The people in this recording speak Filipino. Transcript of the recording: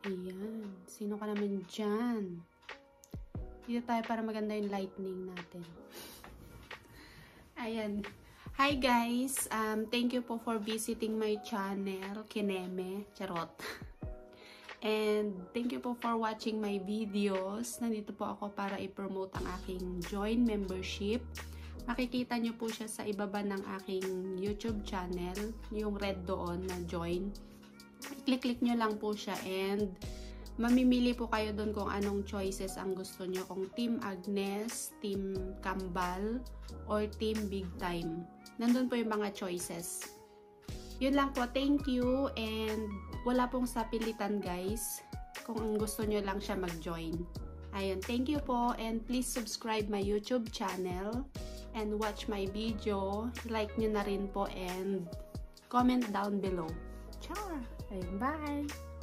Ayan. Sino ka naman dyan? Dito tayo para maganda yung lightning natin. Ayan. Hi guys! Thank you po for visiting my channel, Kineme. Charot. And thank you po for watching my videos. Nandito po ako para i-promote ang aking join membership. Makikita nyo po siya sa ibaba ng aking YouTube channel. Yung red doon na join. I-click nyo lang po siya and mamimili po kayo doon kung anong choices ang gusto nyo. Kung Team Agnes, Team Kambal, or Team Big Time. Nandun po yung mga choices. Yun lang po. Thank you. And wala pong sapilitan guys. Kung ang gusto nyo lang siya mag-join. Ayun. Thank you po. And please subscribe my YouTube channel. And watch my video. Like nyo na rin po. And comment down below. Ciao! Ayun. Bye!